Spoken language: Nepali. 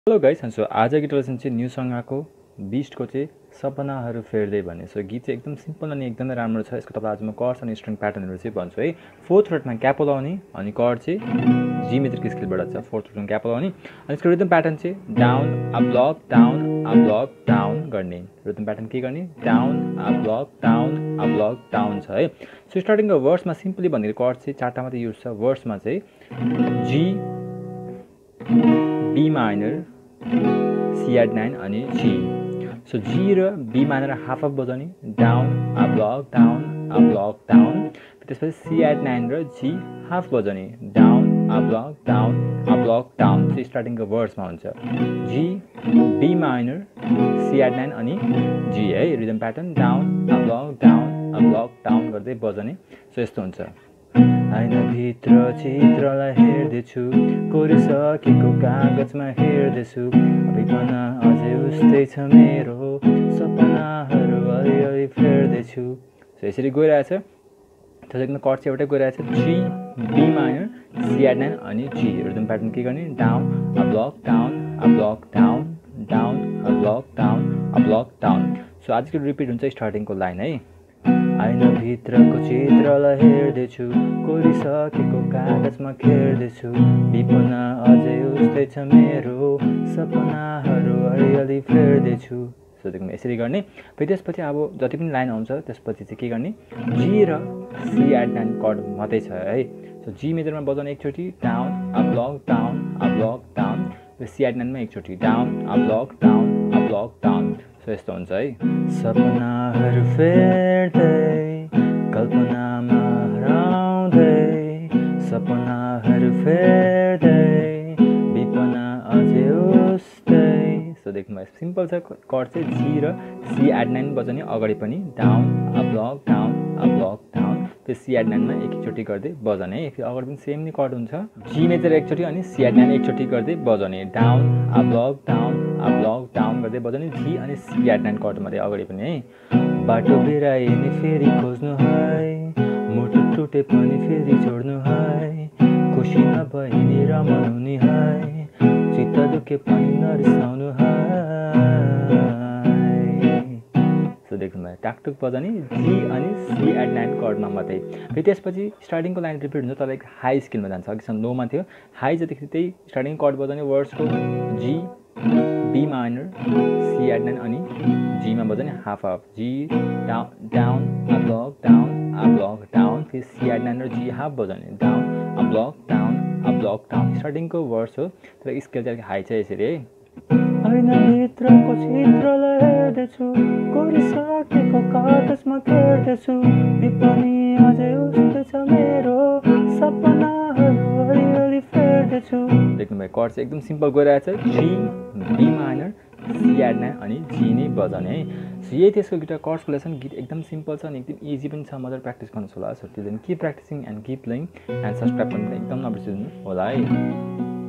हेलो गाइस, सो आज गीत लेसन चाहिँ न्यू सङ आएको बिस्टको चाहिँ सपनाहरू फेर्दै भन्ने। सो गीत चाहिँ एकदम सिम्पल अनि एकदमै राम्रो छ। यसको तपाईँ आज म कर्ड्स अनि स्ट्रिङ प्याटर्नहरू चाहिँ भन्छु है। फोर्थ फ्रेटमा क्यापो लाउने अनि कर्ड चाहिँ जी मेजरको स्केलबाट छ। फोर्थ फ्रेटमा क्यापो लाउने अनि यसको रिदम प्याटर्न चाहिँ डाउन अप ब्लक डाउन गर्ने। रिदम प्याटर्न के गर्ने? डाउन अप ब्लक डाउन छ है। सो स्टार्टिङको वर्समा सिम्पली भनेको कर्ड चाहिँ चारवटा मात्रै युज छ। वर्समा चाहिँ G, B minor, C add 9 अनि जी। सो जी र बी माइनर हाफ अफ बजाउने, डाउन अप ब्लक डाउन। त्यसपछि सी एट 9 र जी हाफ बजाउने, डाउन अप ब्लक डाउन। चाहिँ स्टार्टिङको वर्समा हुन्छ G, B minor, C add 9 अनि जी है। Rhythm pattern down up block down गर्दै बजाउने। सो यस्तो हुन्छ। ऐनाभित्र चित्रलाई हेर्दैछु, कोरिसकेको कागजमा हेर्दैछु, अभिपना अझै उस्तै छ मेरो, सपनाहरू अलिअलि फेर्दैछु। सो यसरी गइरहेछ। त्यसैले कर्ड चाहिँ एउटै गइरहेछ, G, B minor, C add 9 अनि जी। रिदम प्याटर्न के गर्ने? Down up block down up block down. So आजको रिपिट हुन्छ स्टार्टिङको लाइन है। ऐनाभित्रको चित्रलाई हेर्दैछु, कोरिसकेको कागजमा खेर्दैछु, विपना अझै उस्तै छ मेरो, सपनाहरू अलिअलि फेर्दैछु। सो यसरी गर्ने। फेरि त्यसपछि अब जति पनि लाइन आउँछ त्यसपछि चाहिँ के गर्ने? जी र सी एट 9 कर्ड मात्रै छ है। सो जी मेजरमा बजाउने एकचोटि, down up block down. C add 9मा एकचोटि, down up block down. So यस्तो हुन्छ है। सपनाहरू फेर्दै कल्पनामा हराउँदै, सपनाहरू फेर्दै विपना अझै उस्तै। सो देख्नु सिम्पल छ। कर्ड चाहिँ जी र सी एट 9 बजाउने, अगाडि पनि डाउन अप ब्लक डाउन। त्यो सी एट 9मा एकचोटि गर्दै बजाउने है। फेरि अगाडि पनि सेम नै कर्ड हुन्छ, जी मेजर एकचोटि अनि सी एट 9 एकचोटि गर्दै बजाउने, डाउन अप ब्लक डाउन गर्दै बजाउने, जी अनि सी एट 9 कर्ड मात्रै अगाडि पनि है। बाटो बिराइने फेरि खोज्नु है, मुटु टुटे पनि फेरि जोड्नु है, खुसी नभए नि रमाउनु नि है, चित्त दुखे पनि नरिसाउनु है। सो देख्नुभयो, टाकटुक बजाउने, जी अनि सी एट 9 कर्डमा मात्रै। फेरि त्यसपछि स्टार्टिङको लाइन रिपिट हुन्छ, तर एक हाई स्केलमा जान्छ। अघिसम्म लोमा थियो, हाई जतिखेर त्यही स्टार्टिङ कर्ड बजाउने, वर्ड्सको G, B minor, C add 9 अनि जीमा बजाउने half of, G down up block down. फेरि सी एट 9 र जी हाफ बजाउने, डाउन अप ब्लक डाउन। स्टार्टिङको वर्ड्स हो, तर स्केल चाहिँ हाई छ यसरी है। ऐनाभित्रको चित्रलाई हेर्दैछु, कोरिसकेको कागजमा खेर्दैछु, विपनी अझै उस्तै छ मेरो, सपनाहरू अलिअलि फेर्दैछु। देख्नुभयो, कर्ड चाहिँ एकदम सिम्पल गइरहेछ, G, B minor, C add 9 अनि जी नै बजाउने है। सो यही त्यसको गिटार कर्ड्सको लेसन। गीत एकदम सिम्पल छ अनि एकदम इजी पनि छ। मजाले प्र्याक्टिस गर्नुहोस् होला। So till then keep practicing and keep playing and subscribe पनि एकदम नबिर्सिदिनु होला है।